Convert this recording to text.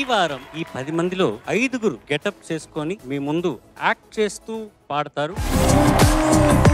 వారం ఈ 10 మందిలో 5గురు గెటప్ చేసుకొని మీ ముందు యాక్ట్ చేస్తూ పాడతారు.